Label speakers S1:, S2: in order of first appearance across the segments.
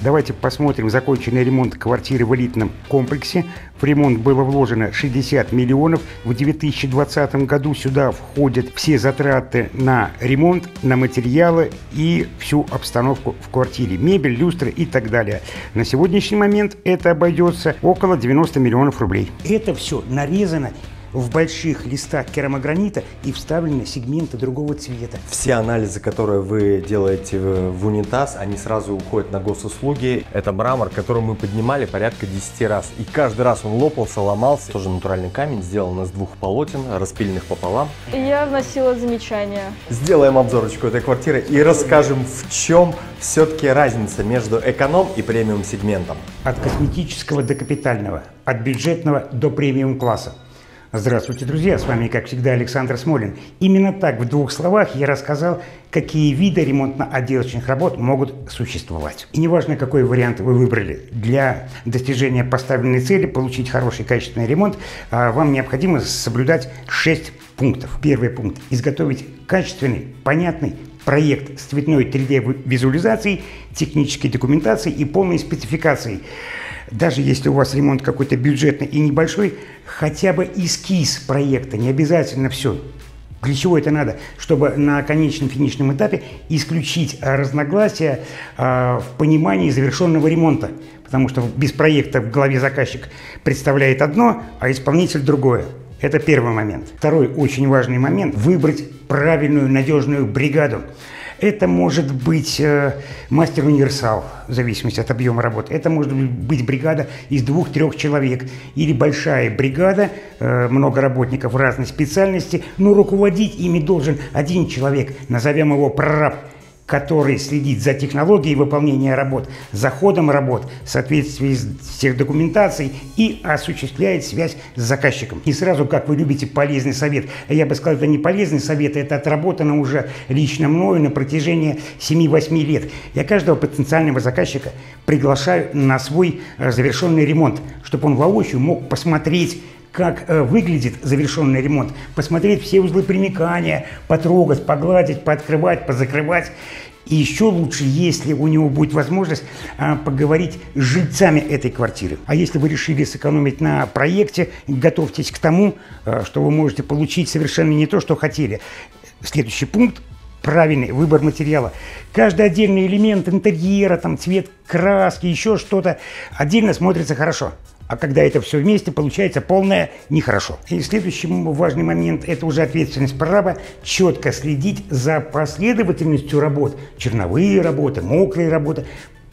S1: Давайте посмотрим законченный ремонт квартиры в элитном комплексе. В ремонт было вложено 60 миллионов. В 2020 году сюда входят все затраты на ремонт, на материалы и всю обстановку в квартире. Мебель, люстры и так далее. На сегодняшний момент это обойдется около 90 миллионов рублей. Это все нарезано в больших листах керамогранита и вставлены сегменты другого цвета.
S2: Все анализы, которые вы делаете в унитаз, они сразу уходят на госуслуги. Это мрамор, который мы поднимали порядка 10 раз. И каждый раз он лопался, ломался. Тоже натуральный камень, сделан из 2 полотен, распиленных пополам.
S3: Я вносила замечания.
S2: Сделаем обзорочку этой квартиры и расскажем, в чем все-таки разница между эконом и премиум сегментом.
S1: От косметического до капитального, от бюджетного до премиум класса. Здравствуйте, друзья! С вами, как всегда, Александр Смолин. Именно так, в 2 словах, я рассказал, какие виды ремонтно-отделочных работ могут существовать. И неважно, какой вариант вы выбрали, для достижения поставленной цели, получить хороший качественный ремонт, вам необходимо соблюдать 6 пунктов. Первый пункт – изготовить качественный, понятный проект с цветной 3D-визуализацией, технической документацией и полной спецификацией. Даже если у вас ремонт какой-то бюджетный и небольшой, хотя бы эскиз проекта, не обязательно все. Для чего это надо? Чтобы на конечном финишном этапе исключить разногласия в понимании завершенного ремонта. Потому что без проекта в голове заказчик представляет одно, а исполнитель другое. Это первый момент. Второй очень важный момент – выбрать правильную, надежную бригаду. Это может быть мастер-универсал, в зависимости от объема работы. Это может быть бригада из 2-3 человек. Или большая бригада, много работников разной специальности, но руководить ими должен один человек, назовем его прораб, который следит за технологией выполнения работ, за ходом работ, в соответствии с всех документаций и осуществляет связь с заказчиком. И сразу, как вы любите, полезный совет. Я бы сказал, это не полезный совет, это отработано уже лично мною на протяжении 7-8 лет. Я каждого потенциального заказчика приглашаю на свой завершенный ремонт, чтобы он воочию мог посмотреть, как выглядит завершенный ремонт, посмотреть все узлы примыкания, потрогать, погладить, пооткрывать, позакрывать. И еще лучше, если у него будет возможность поговорить с жильцами этой квартиры. А если вы решили сэкономить на проекте, готовьтесь к тому, что вы можете получить совершенно не то, что хотели. Следующий пункт – правильный выбор материала. Каждый отдельный элемент интерьера, там, цвет краски, еще что-то, отдельно смотрится хорошо. А когда это все вместе, получается полное нехорошо. И следующий важный момент – это уже ответственность прораба – четко следить за последовательностью работ. Черновые работы, мокрые работы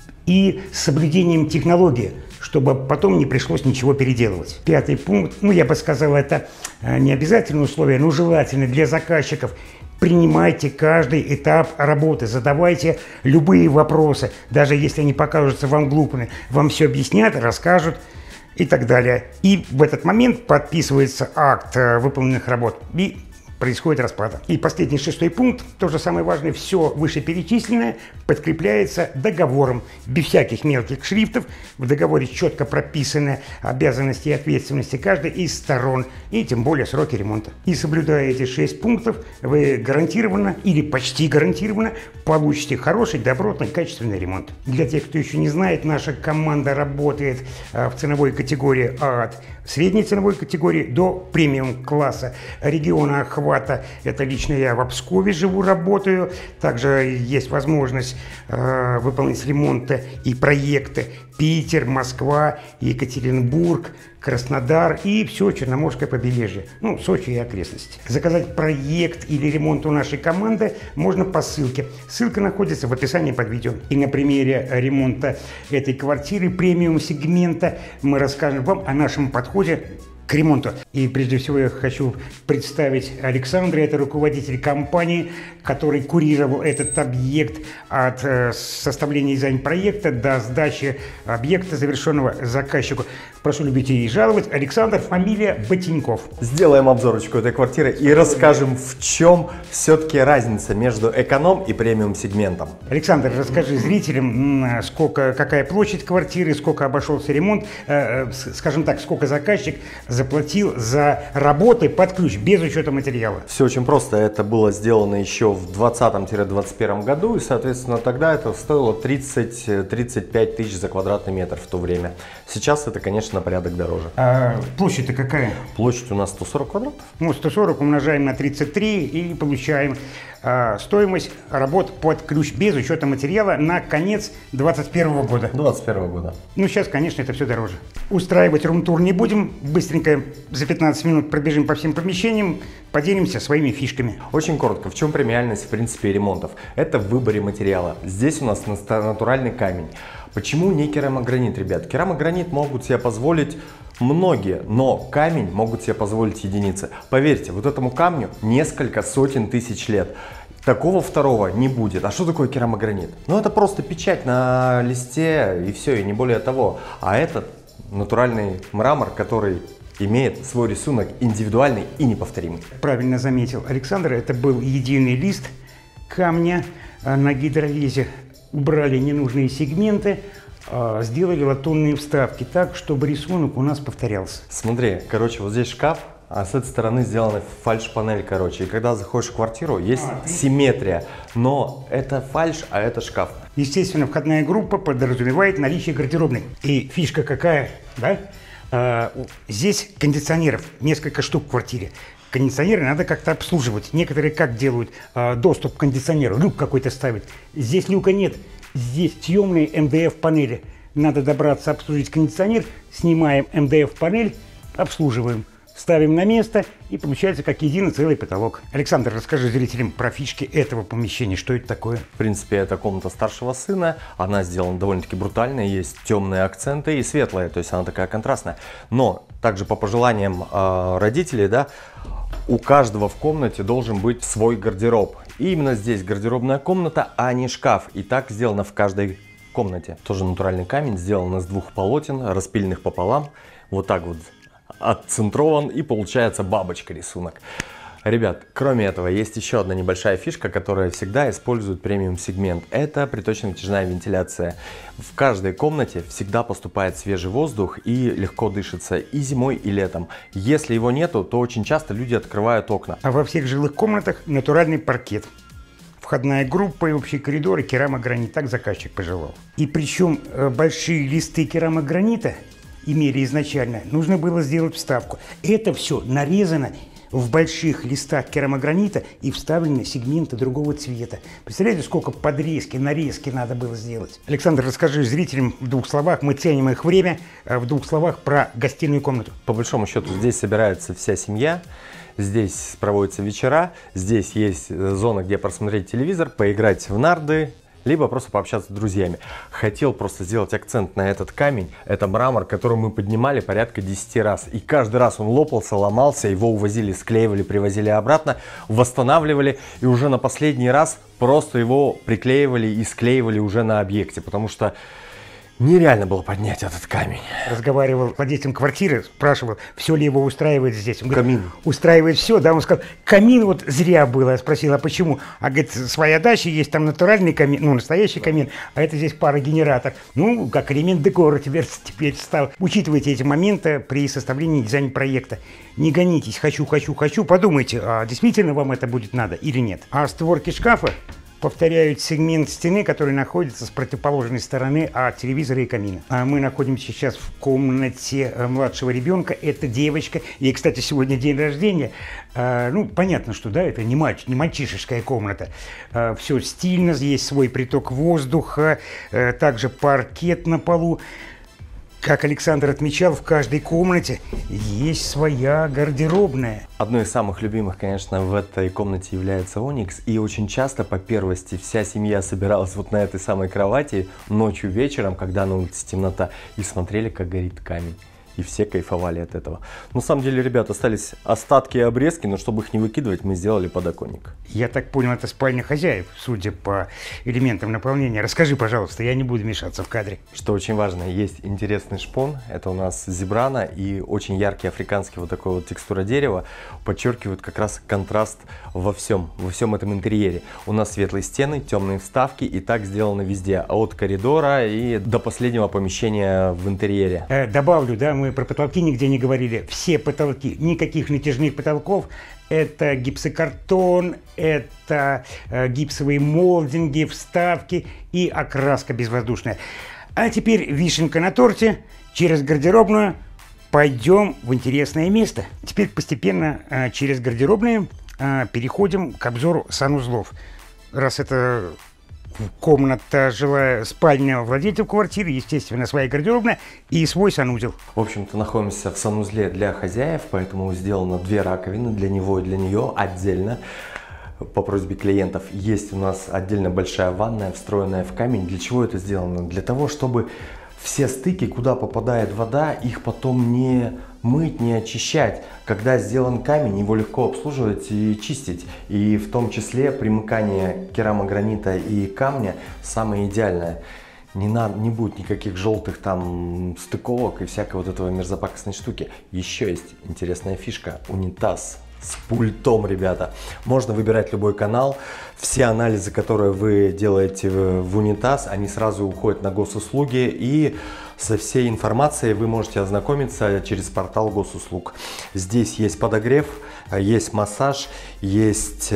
S1: и соблюдением технологии, чтобы потом не пришлось ничего переделывать. Пятый пункт, я бы сказал, это не обязательное условие, но желательно для заказчиков. Принимайте каждый этап работы, задавайте любые вопросы, даже если они покажутся вам глупыми. Вам все объяснят, расскажут и так далее. И в этот момент подписывается акт выполненных работ и происходит расплата. И последний 6-й пункт, тоже самый важный, все вышеперечисленное подкрепляется договором, без всяких мелких шрифтов. В договоре четко прописаны обязанности и ответственности каждой из сторон, и тем более сроки ремонта. И соблюдая эти 6 пунктов, вы гарантированно или почти гарантированно получите хороший, добротный, качественный ремонт. Для тех, кто еще не знает, наша команда работает в ценовой категории от средней ценовой категории до премиум класса. Региона охвата – это лично я в Пскове живу, работаю. Также есть возможность выполнить ремонты и проекты Питер, Москва, Екатеринбург, Краснодар и все Черноморское побережье, Сочи и окрестности. Заказать проект или ремонт у нашей команды можно по ссылке. Ссылка находится в описании под видео. И на примере ремонта этой квартиры премиум сегмента мы расскажем вам о нашем подходе к ремонту. И прежде всего я хочу представить Александра, это руководитель компании, который курировал этот объект от составления дизайн-проекта до сдачи объекта, завершенного заказчику. Прошу любить и жаловать. Александр, фамилия Ботиньков.
S2: Сделаем обзорочку этой квартиры и расскажем, в чем все-таки разница между эконом и премиум сегментом.
S1: Александр, расскажи зрителям, какая площадь квартиры, сколько обошелся ремонт, скажем так, сколько заказчик заплатил за работы под ключ, без учета материала?
S2: Все очень просто. Это было сделано еще в 2020-2021 году, и, соответственно, тогда это стоило 30-35 тысяч за квадратный метр в то время. Сейчас это, конечно, на порядок дороже.
S1: А площадь-то какая?
S2: Площадь у нас 140 квадратов.
S1: Ну, 140 умножаем на 33 и получаем стоимость работ под ключ без учета материала на конец 2021 года.
S2: 2021 года.
S1: Ну, сейчас, конечно, это все дороже. Устраивать рум-тур не будем. Быстренько за 15 минут пробежим по всем помещениям, поделимся своими фишками.
S2: Очень коротко, в чем премиальность, в принципе, ремонтов? Это в выборе материала. Здесь у нас натуральный камень. Почему не керамогранит, ребят? Керамогранит могут себе позволить многие, но камень могут себе позволить единицы. Поверьте, вот этому камню несколько сотен тысяч лет. Такого второго не будет. А что такое керамогранит? Ну, это просто печать на листе и все, и не более того. А этот натуральный мрамор, который имеет свой рисунок индивидуальный и неповторимый.
S1: Правильно заметил Александр, это был единый лист камня на гидровезе. Убрали ненужные сегменты, сделали латунные вставки так, чтобы рисунок у нас повторялся.
S2: Смотри, короче, вот здесь шкаф, а с этой стороны сделана фальш-панель, короче. И когда заходишь в квартиру, есть симметрия, но это фальш, а это шкаф.
S1: Естественно, входная группа подразумевает наличие гардеробной. И фишка какая, да? Здесь кондиционеров несколько штук в квартире. Кондиционеры надо как-то обслуживать. Некоторые как делают доступ к кондиционеру? Люк какой-то ставят. Здесь люка нет. Здесь темные МДФ-панели. Надо добраться, обслужить кондиционер. Снимаем МДФ-панель, обслуживаем. Ставим на место, и получается как единый целый потолок. Александр, расскажи зрителям про фишки этого помещения. Что это такое?
S2: В принципе, это комната старшего сына. Она сделана довольно-таки брутально. Есть темные акценты и светлые. То есть она такая контрастная. Но также по пожеланиям родителей, да, у каждого в комнате должен быть свой гардероб. И именно здесь гардеробная комната, а не шкаф. И так сделано в каждой комнате. Тоже натуральный камень, сделан из двух полотен, распиленных пополам. Вот так вот отцентрован, и получается бабочка рисунок. Ребят, кроме этого, есть еще одна небольшая фишка, которая всегда использует премиум сегмент. Это приточно-вытяжная вентиляция. В каждой комнате всегда поступает свежий воздух и легко дышится и зимой, и летом. Если его нету, то очень часто люди открывают окна.
S1: А во всех жилых комнатах натуральный паркет. Входная группа и общий коридор и керамогранит. Так заказчик пожелал. И причем большие листы керамогранита имели изначально, нужно было сделать вставку. Это все нарезано в больших листах керамогранита и вставлены сегменты другого цвета. Представляете, сколько подрезки, нарезки надо было сделать? Александр, расскажи зрителям в двух словах, мы ценим их время, в двух словах про гостиную комнату.
S2: По большому счету, здесь собирается вся семья, здесь проводятся вечера, здесь есть зона, где просмотреть телевизор, поиграть в нарды, либо просто пообщаться с друзьями. Хотел просто сделать акцент на этот камень. Это мрамор, который мы поднимали порядка 10 раз. И каждый раз он лопался, ломался, его увозили, склеивали, привозили обратно, восстанавливали. И уже на последний раз просто его приклеивали и склеивали уже на объекте. Потому что нереально было поднять этот камень.
S1: Разговаривал с владельцем квартиры, спрашивал, все ли его устраивает здесь. Он говорит,
S2: камин.
S1: Устраивает все, да, он сказал, камин вот зря было. Я спросил, а почему? А говорит, своя дача, есть там натуральный камин, ну, настоящий камин, а это здесь парогенератор. Ну, как элемент декора теперь стал. Учитывайте эти моменты при составлении дизайн-проекта. Не гонитесь, хочу, подумайте, а действительно вам это будет надо или нет. А створки шкафа повторяют сегмент стены, который находится с противоположной стороны от телевизора и камина. А мы находимся сейчас в комнате младшего ребенка. Это девочка. Ей, кстати, сегодня день рождения. Ну, понятно, что да, это не мальчишеская комната. Все стильно, есть свой приток воздуха, также паркет на полу. Как Александр отмечал, в каждой комнате есть своя гардеробная.
S2: Одной из самых любимых, конечно, в этой комнате является Оникс. И очень часто по первости вся семья собиралась вот на этой самой кровати ночью, вечером, когда на улице темнота, и смотрели, как горит камень. И все кайфовали от этого. На самом деле, ребят, остались остатки и обрезки, но чтобы их не выкидывать, мы сделали подоконник.
S1: Я так понял, это спальня хозяев, судя по элементам наполнения. Расскажи, пожалуйста, я не буду мешаться в кадре.
S2: Что очень важно, есть интересный шпон. Это у нас зебрана и очень яркий африканский вот такой вот текстура дерева. Подчеркивает как раз контраст во всем этом интерьере. У нас светлые стены, темные вставки, и так сделано везде. От коридора и до последнего помещения в интерьере.
S1: Добавлю, да, мы мы про потолки нигде не говорили. Все потолки, никаких натяжных потолков. Это гипсокартон, это гипсовые молдинги, вставки и окраска безвоздушная. А теперь вишенка на торте. Через гардеробную пойдем в интересное место. Теперь постепенно через гардеробные переходим к обзору санузлов. Раз это комната, жилая спальня владельцев квартиры, естественно, своя гардеробная и свой санузел.
S2: В общем-то, находимся в санузле для хозяев, поэтому сделано 2 раковины для него и для нее отдельно. По просьбе клиентов есть у нас отдельно большая ванная, встроенная в камень. Для чего это сделано? Для того, чтобы все стыки, куда попадает вода, их потом не мыть, не очищать. Когда сделан камень, его легко обслуживать и чистить. И в том числе примыкание керамогранита и камня самое идеальное. Не будет никаких желтых там стыковок и всякой вот этого мерзопакостной штуки. Еще есть интересная фишка. Унитаз с пультом, ребята. Можно выбирать любой канал. Все анализы, которые вы делаете в унитаз, они сразу уходят на госуслуги. И со всей информацией вы можете ознакомиться через портал госуслуг. Здесь есть подогрев, есть массаж, есть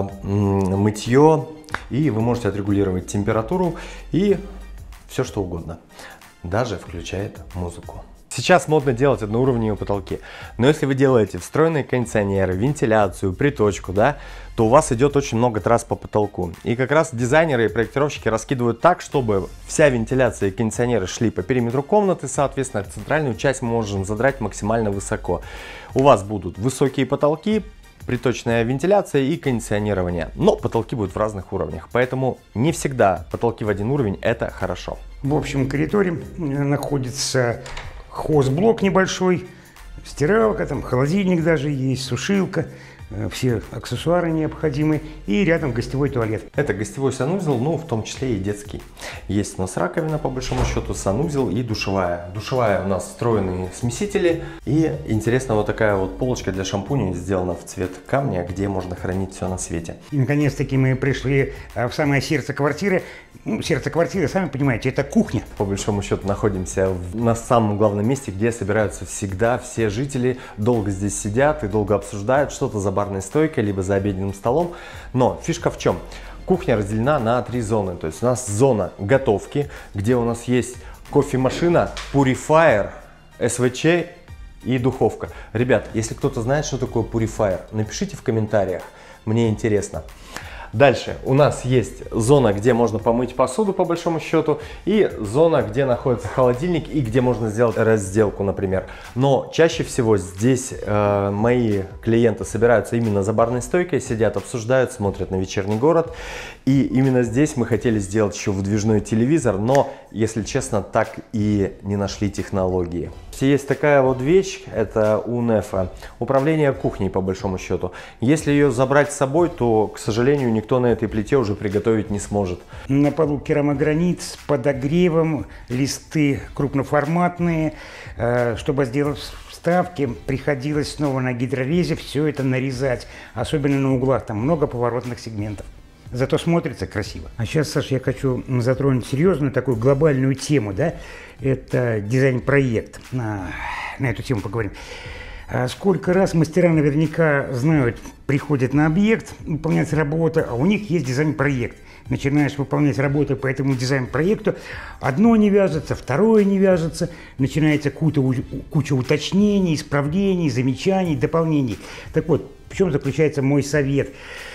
S2: мытье. И вы можете отрегулировать температуру и все что угодно. Даже включает музыку. Сейчас модно делать одноуровневые потолки, но если вы делаете встроенные кондиционеры, вентиляцию, приточку, да, то у вас идет очень много трасс по потолку. И как раз дизайнеры и проектировщики раскидывают так, чтобы вся вентиляция и кондиционеры шли по периметру комнаты, соответственно, центральную часть мы можем задрать максимально высоко. У вас будут высокие потолки, приточная вентиляция и кондиционирование, но потолки будут в разных уровнях, поэтому не всегда потолки в один уровень – это хорошо.
S1: В общем коридоре находится хозблок небольшой, стиралка, там холодильник даже есть, сушилка, все аксессуары необходимые и рядом гостевой туалет.
S2: Это гостевой санузел, ну в том числе и детский. Есть у нас раковина по большому счету, санузел и душевая. Душевая у нас встроенные смесители и интересно вот такая вот полочка для шампуня сделана в цвет камня, где можно хранить все на свете.
S1: И наконец-таки мы пришли в самое сердце квартиры. Ну, сердце квартиры, сами понимаете, это кухня.
S2: По большому счету находимся на самом главном месте, где собираются всегда все жители, долго здесь сидят и долго обсуждают что-то за барной стойкой, либо за обеденным столом. Но фишка в чем? Кухня разделена на 3 зоны. То есть у нас зона готовки, где у нас есть кофемашина, пурифайер, СВЧ и духовка. Ребят, если кто-то знает, что такое пурифайер, напишите в комментариях, мне интересно. Дальше у нас есть зона, где можно помыть посуду по большому счету, и зона, где находится холодильник и где можно сделать разделку, например. Но чаще всего здесь мои клиенты собираются именно за барной стойкой, сидят, обсуждают, смотрят на вечерний город. И именно здесь мы хотели сделать еще выдвижной телевизор, но, если честно, так и не нашли технологии. Есть такая вот вещь, это у НЭФа, управление кухней по большому счету. Если ее забрать с собой, то, к сожалению, никто на этой плите уже приготовить не сможет.
S1: На полу керамогранит с подогревом, листы крупноформатные. Чтобы сделать вставки, приходилось снова на гидрорезе все это нарезать. Особенно на углах, там много поворотных сегментов. Зато смотрится красиво. А сейчас, Саша, я хочу затронуть серьезную такую глобальную тему, да? Это дизайн-проект. На эту тему поговорим. Сколько раз мастера наверняка знают, приходят на объект, выполняется работа, а у них есть дизайн-проект. Начинаешь выполнять работу по этому дизайн-проекту, одно не вяжется, второе не вяжется, начинается куча уточнений, исправлений, замечаний, дополнений. Так вот, в чем заключается мой совет?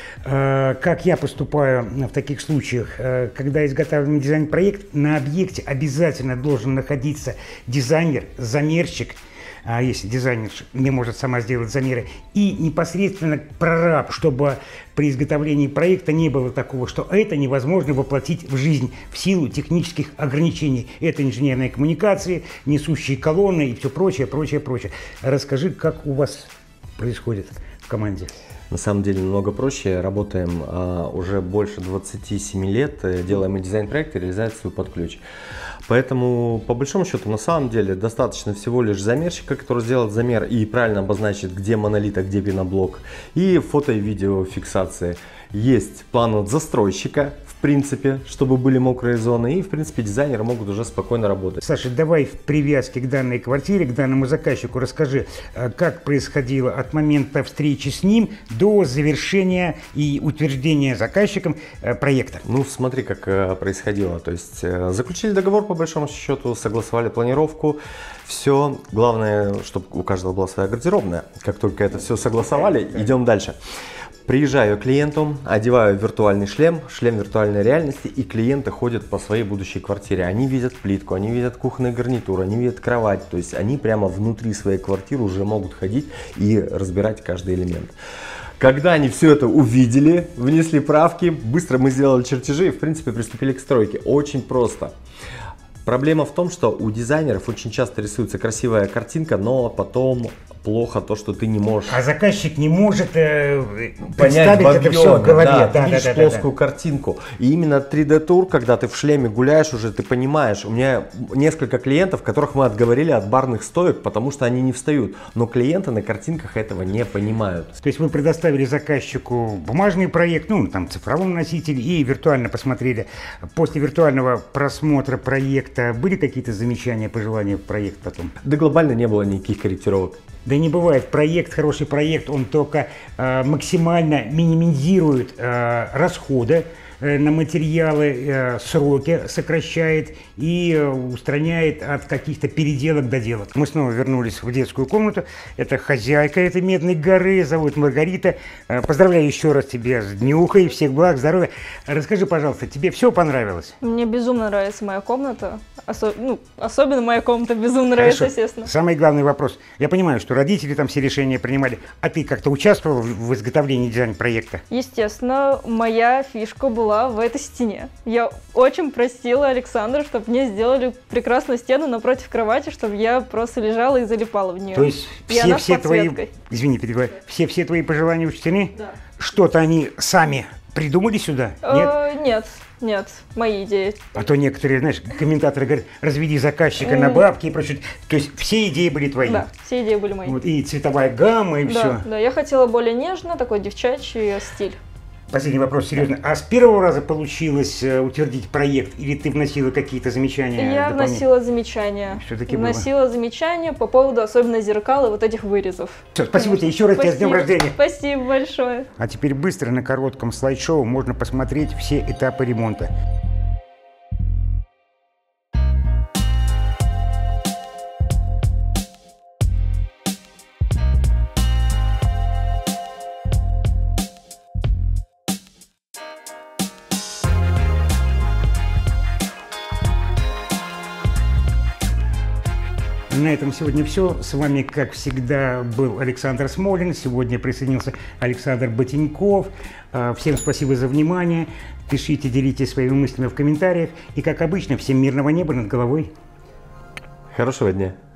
S1: Как я поступаю в таких случаях? Когда изготавливаем дизайн-проект, на объекте обязательно должен находиться дизайнер, замерщик, если дизайнер не может сама сделать замеры, и непосредственно прораб, чтобы при изготовлении проекта не было такого, что это невозможно воплотить в жизнь в силу технических ограничений. Это инженерные коммуникации, несущие колонны и все прочее, прочее, прочее. Расскажи, как у вас происходит в команде?
S2: На самом деле намного проще. Работаем уже больше 27 лет, делаем и дизайн-проект, и реализацию под ключ. Поэтому, по большому счету, на самом деле, достаточно всего лишь замерщика, который сделает замер и правильно обозначит, где монолит, а где пеноблок. И фото- и видеофиксации. Есть план от застройщика. В принципе, чтобы были мокрые зоны, и, в принципе, дизайнеры могут уже спокойно работать.
S1: Саша, давай в привязке к данной квартире, к данному заказчику расскажи, как происходило от момента встречи с ним до завершения и утверждения заказчиком проекта.
S2: Ну, смотри, как происходило. То есть, заключили договор, по большому счету, согласовали планировку, все. Главное, чтобы у каждого была своя гардеробная. Как только это все согласовали, идем дальше. Приезжаю к клиенту, одеваю виртуальный шлем виртуальной реальности, и клиенты ходят по своей будущей квартире. Они видят плитку, они видят кухонный гарнитур, они видят кровать. То есть они прямо внутри своей квартиры уже могут ходить и разбирать каждый элемент. Когда они все это увидели, внесли правки, быстро мы сделали чертежи и, в принципе, приступили к стройке. Очень просто. Проблема в том, что у дизайнеров очень часто рисуется красивая картинка, но потом плохо то, что ты не можешь...
S1: А заказчик не может
S2: понять
S1: представить это все в голове.
S2: Да, видишь плоскую картинку. И именно 3D-тур, когда ты в шлеме гуляешь уже, ты понимаешь. У меня несколько клиентов, которых мы отговорили от барных стоек, потому что они не встают. Но клиенты на картинках этого не понимают.
S1: То есть вы предоставили заказчику бумажный проект, ну, там, цифровом носителе, и виртуально посмотрели. После виртуального просмотра проекта были какие-то замечания, пожелания в проект потом?
S2: Да глобально не было никаких корректировок.
S1: Да не бывает. Проект, хороший проект, он только максимально минимизирует расходы на материалы, сроки сокращает и устраняет от каких-то переделок доделок. Мы снова вернулись в детскую комнату. Это хозяйка этой Медной горы, зовут Маргарита. Поздравляю еще раз тебя с днюхой, всех благ, здоровья. Расскажи, пожалуйста, тебе все понравилось?
S3: Мне безумно нравится моя комната. Особенно моя комната безумно нравится, естественно.
S1: Самый главный вопрос. Я понимаю, что родители там все решения принимали. А ты как-то участвовал в изготовлении дизайн-проекта?
S3: Естественно, моя фишка была в этой стене. Я очень просила Александра, чтобы мне сделали прекрасную стену напротив кровати, чтобы я просто лежала и залипала в нее.
S1: То есть все твои, извини, перебиваю, все твои пожелания учтены?
S3: Да.
S1: Что-то они сами придумали сюда? Нет?
S3: Нет, мои идеи.
S1: А то некоторые, знаешь, комментаторы говорят, разведи заказчика на бабки и прочее. То есть все идеи были твои?
S3: Да, все идеи были мои.
S1: Вот, и цветовая гамма, и все?
S3: Да, я хотела более нежно, такой девчачий стиль.
S1: Последний вопрос, серьезно. А с первого раза получилось утвердить проект, или ты вносила какие-то замечания?
S3: Я вносила замечания.
S1: Все-таки
S3: вносила замечания по поводу особенно зеркал и вот этих вырезов.
S1: Все, спасибо тебе еще раз, тебя с днем рождения.
S3: Спасибо большое.
S1: А теперь быстро на коротком слайд-шоу можно посмотреть все этапы ремонта. На этом сегодня все. С вами, как всегда, был Александр Смолин. Сегодня присоединился Александр Ботиньков. Всем спасибо за внимание. Пишите, делитесь своими мыслями в комментариях. И, как обычно, всем мирного неба над головой.
S2: Хорошего дня.